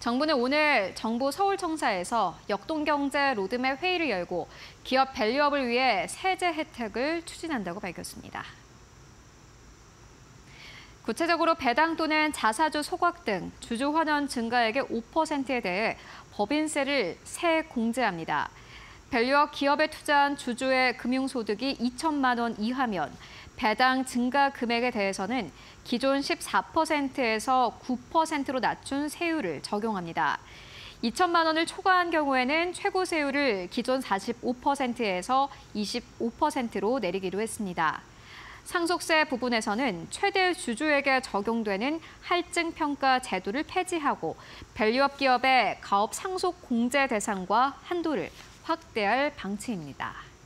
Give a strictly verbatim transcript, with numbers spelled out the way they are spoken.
정부는 오늘 정부 서울청사에서 역동경제 로드맵 회의를 열고 기업 밸류업을 위해 세제 혜택을 추진한다고 밝혔습니다. 구체적으로 배당 또는 자사주 소각 등 주주 환원 증가액의 오 퍼센트에 대해 법인세를 세 공제합니다. 밸류업 기업에 투자한 주주의 금융소득이 이천만 원 이하면 배당 증가 금액에 대해서는 기존 십사 퍼센트에서 구 퍼센트로 낮춘 세율을 적용합니다. 이천만 원을 초과한 경우에는 최고 세율을 기존 사십오 퍼센트에서 이십오 퍼센트로 내리기로 했습니다. 상속세 부분에서는 최대 주주에게 적용되는 할증평가 제도를 폐지하고 밸류업 기업의 가업 상속 공제 대상과 한도를 확대할 방침입니다.